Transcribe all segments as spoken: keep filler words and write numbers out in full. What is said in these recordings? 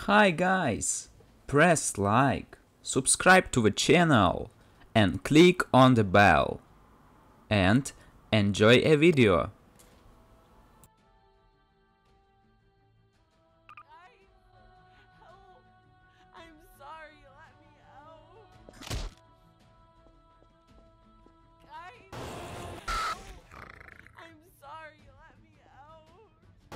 Hi guys! Press like, subscribe to the channel and click on the bell and enjoy a video. Guys, help! I'm sorry, let me out. Guys, help! I'm sorry, let me out.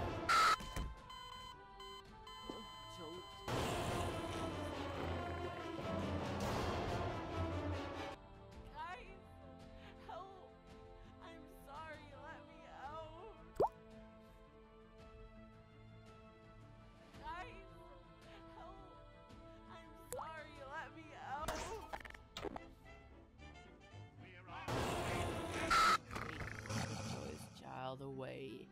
Guys, help! I'm sorry, let me out. Guys, help! I'm sorry, let me out. Take this child away.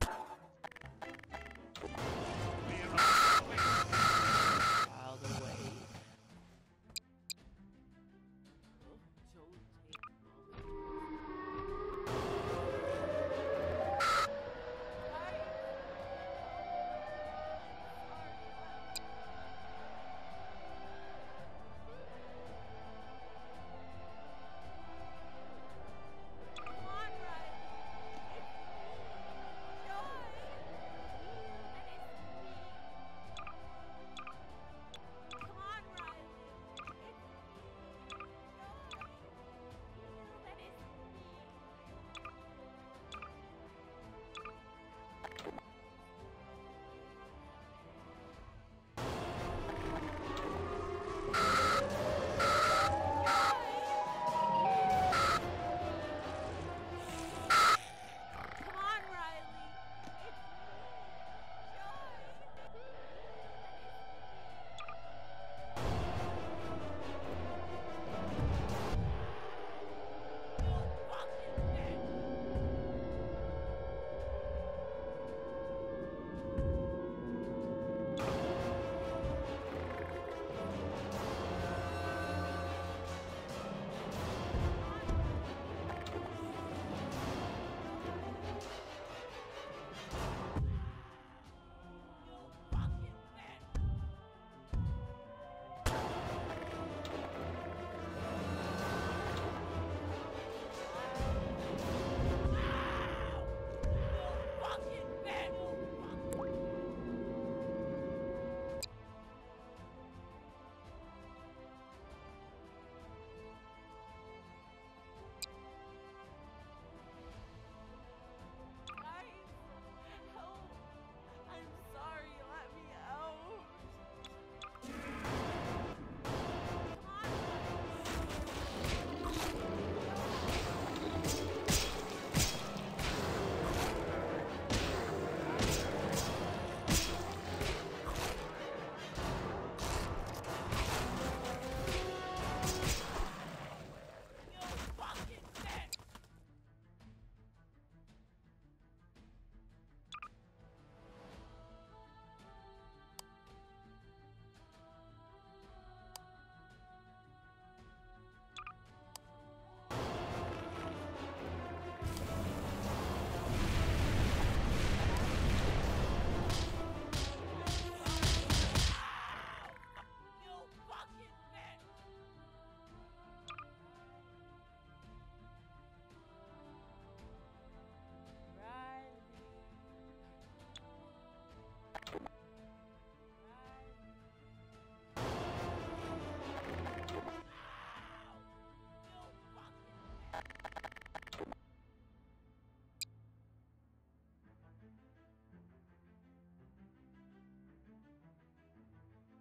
Child away.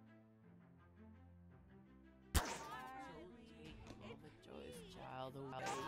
Child away.